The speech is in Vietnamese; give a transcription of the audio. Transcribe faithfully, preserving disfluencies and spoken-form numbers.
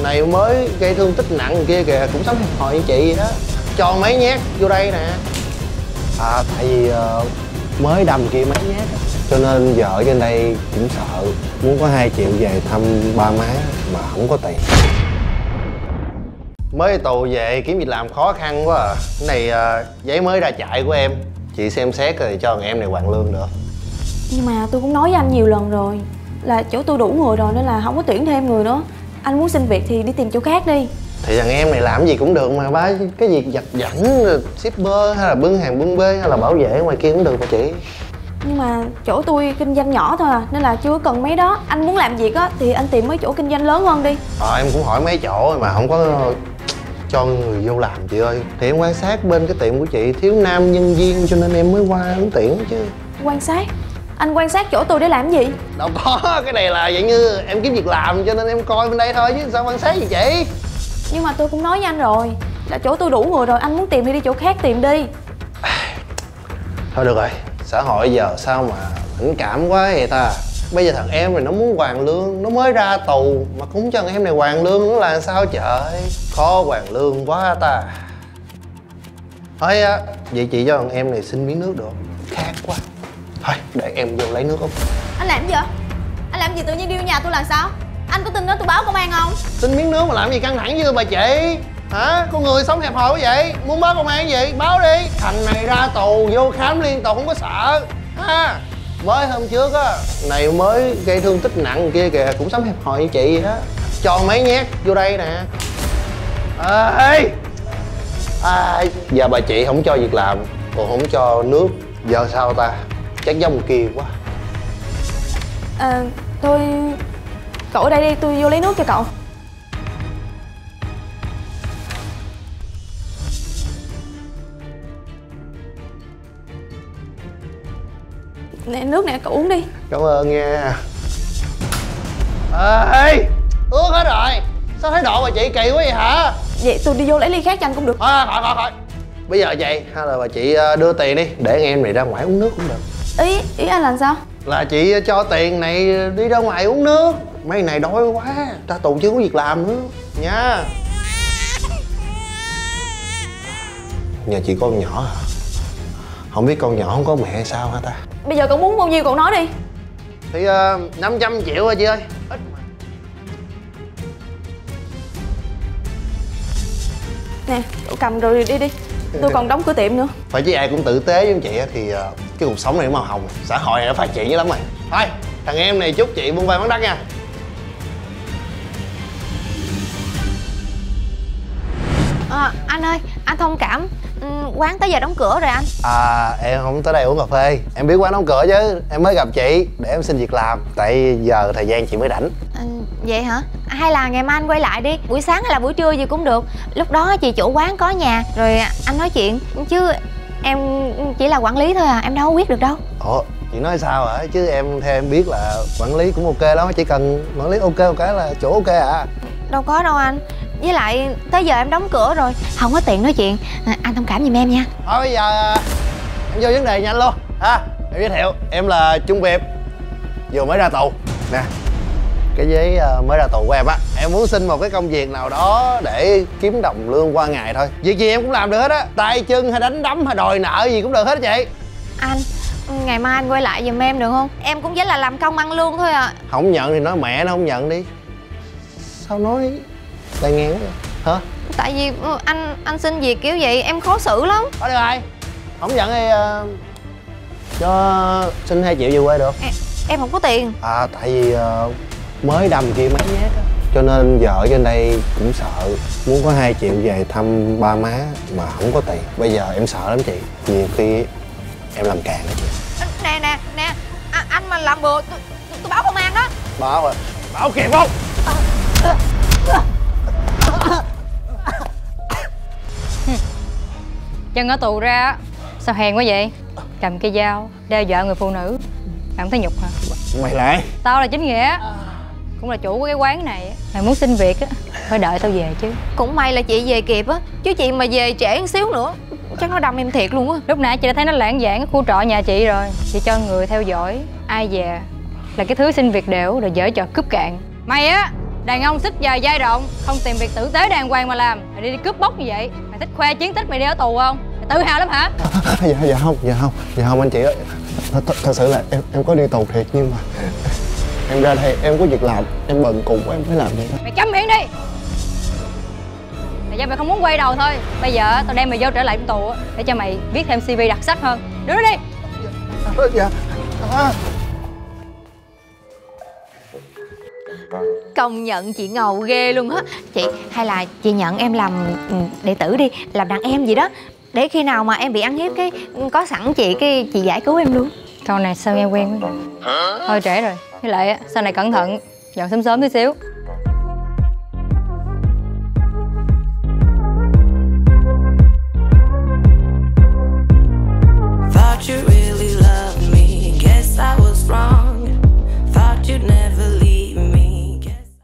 Này mới gây thương tích nặng kia kìa, cũng sống hẹp hòi như chị vậy đó. Cho mấy nhát vô đây nè. À tại vì uh, mới đâm kia mấy nhát cho nên vợ trên đây cũng sợ, muốn có hai triệu về thăm ba má mà không có tiền. Mới tù về kiếm việc làm khó khăn quá à. Cái này uh, giấy mới ra chạy của em, chị xem xét rồi cho thằng em này hoàn lương được. Nhưng mà tôi cũng nói với anh nhiều lần rồi là chỗ tôi đủ người rồi nên là không có tuyển thêm người nữa. Anh muốn xin việc thì đi tìm chỗ khác đi. Thì thằng em này làm gì cũng được mà ba, cái việc giặt giảnh, shipper hay là bưng hàng bưng bê hay là bảo vệ ngoài kia cũng được mà chị. Nhưng mà chỗ tôi kinh doanh nhỏ thôi à, nên là chưa cần mấy đó. Anh muốn làm việc á thì anh tìm mấy chỗ kinh doanh lớn hơn đi. Ờ em cũng hỏi mấy chỗ mà không có cho người vô làm chị ơi. Thì em quan sát bên cái tiệm của chị thiếu nam nhân viên cho nên em mới qua ứng tuyển chứ. Quan sát? Anh quan sát chỗ tôi để làm gì? Đâu có, cái này là dạng như em kiếm việc làm cho nên em coi bên đây thôi chứ sao quan sát gì chị. Nhưng mà tôi cũng nói với anh rồi là chỗ tôi đủ người rồi, anh muốn tìm thì đi chỗ khác tìm đi. Thôi được rồi, xã hội giờ sao mà mẫn cảm quá vậy ta. Bây giờ thằng em này nó muốn hoàn lương, nó mới ra tù mà cũng cho thằng em này hoàn lương nữa là sao trời. Khó hoàn lương quá ta. Thôi á, vậy chị cho thằng em này xin miếng nước được. Khát quá. Thôi để em vô lấy nước không. Anh làm gì vậy? Anh làm gì tự nhiên đi vô nhà tôi là sao? Anh có tin đó tôi báo công an không? Xin miếng nước mà làm gì căng thẳng như bà chị. Hả? Con người sống hẹp hòi quá vậy. Muốn báo công an gì? Báo đi. Thằng này ra tù vô khám liên tục không có sợ. Ha? Mới hôm trước á, này mới gây thương tích nặng kia kìa, cũng sống hẹp hòi như chị vậy đó. Cho mấy nhát vô đây nè. À, à, giờ bà chị không cho việc làm, còn không cho nước. Giờ sao ta? Chắc giống kia quá. À, tôi... Cậu ở đây đi, tôi vô lấy nước cho cậu. Nè, nước nè, cậu uống đi. Cảm ơn nha. Ê, ướt hết rồi. Sao thái độ bà chị kỳ quá vậy hả? Vậy tôi đi vô lấy ly khác cho anh cũng được. À, thôi, thôi, thôi. Bây giờ vậy, hay là bà chị đưa tiền đi, để anh em này ra ngoài uống nước cũng được. Ý, ý anh làm sao? Là chị cho tiền này đi ra ngoài uống nước. Mấy này đói quá, ta tù chưa có việc làm nữa. Nha. Nhà chị con nhỏ hả? Không biết con nhỏ không có mẹ hay sao hả ta? Bây giờ cậu muốn bao nhiêu cậu nói đi. Thì uh, năm trăm triệu thôi chị ơi. Ít mà. Nè, cậu cầm rồi đi đi. Tôi còn đóng cửa tiệm nữa. Phải chứ ai cũng tử tế với chị thì uh, cái cuộc sống này màu hồng, xã hội này nó phát triển dữ lắm rồi. Thôi, thằng em này chúc chị buôn vai bán đắt nha. À, anh ơi, anh thông cảm, ừ, quán tới giờ đóng cửa rồi anh. À, em không tới đây uống cà phê. Em biết quán đóng cửa chứ. Em mới gặp chị để em xin việc làm. Tại giờ thời gian chị mới rảnh. À, vậy hả? Hay là ngày mai anh quay lại đi. Buổi sáng hay là buổi trưa gì cũng được. Lúc đó chị chủ quán có nhà rồi anh nói chuyện. Chứ em chỉ là quản lý thôi à, em đâu có biết được đâu. Ủa, chị nói sao hả? Chứ em theo em biết là quản lý cũng ok lắm. Chỉ cần quản lý ok một cái là chỗ ok à. Đâu có đâu anh. Với lại tới giờ em đóng cửa rồi, không có tiện nói chuyện. À, anh thông cảm giùm em nha. Thôi bây giờ em vô vấn đề nhanh luôn ha. Em giới thiệu, em là Trung Việt, vừa mới ra tù nè. Cái giấy mới ra tù của em á, em muốn xin một cái công việc nào đó để kiếm đồng lương qua ngày thôi. Việc gì em cũng làm được hết á, tay chân hay đánh đấm hay đòi nợ gì cũng được hết á chị. Anh, ngày mai anh quay lại giùm em được không? Em cũng chỉ là làm công ăn lương thôi à. Không nhận thì nói mẹ nó không nhận đi. Sao nói tai nghe quá hả? Tại vì anh anh xin việc kiểu vậy em khó xử lắm. Thôi được rồi, không nhận thì uh, cho xin hai triệu về quê được. Em, em không có tiền. À tại vì uh, mới đâm kia mấy nhát á, cho nên vợ trên đây cũng sợ, muốn có hai triệu về thăm ba má mà không có tiền. Bây giờ em sợ lắm chị, nhiều khi em làm càng đó chị. Nè nè nè, à, anh mà làm bừa tôi, tôi báo công an đó. Báo rồi, báo kịp không? Chân ở tù ra sao hèn quá vậy? Cầm cây dao đe dọa người phụ nữ, mày không thấy nhục hả? Mày lại. Tao là chính nghĩa, cũng là chủ của cái quán này. Mày muốn xin việc á phải đợi tao về chứ. Cũng may là chị về kịp á, chứ chị mà về trễ một xíu nữa chắc nó đâm em thiệt luôn á. Lúc nãy chị đã thấy nó lãng vảng ở khu trọ nhà chị rồi. Chị cho người theo dõi, ai về là cái thứ xin việc đều rồi dở trò cướp cạn. Mày á Đàn ông xích dài dai rộng, không tìm việc tử tế đàng hoàng mà làm, mày đi, đi cướp bóc như vậy. Mày thích khoe chiến tích mày đi ở tù không? Mày tự hào lắm hả? À, dạ dạ không, dạ không, dạ không anh chị ơi. Thật, thật, thật sự là em em có đi tù thiệt, nhưng mà em ra đây em có việc làm, em bận cùng em phải làm vậy đó. Mày câm miệng đi. Tại do mày không muốn quay đầu thôi. Bây giờ tao đem mày vô trở lại trong tù để cho mày viết thêm xê vê đặc sắc hơn. Đưa nó đi. À, dạ. À. Công nhận chị ngầu ghê luôn á. Chị, hay là chị nhận em làm đệ tử đi, làm đàn em gì đó, để khi nào mà em bị ăn hiếp cái có sẵn chị, cái chị giải cứu em luôn. Câu này sao nghe quen quá. Thôi trễ rồi. Với lại sau này cẩn thận, dọn sớm sớm tí xíu.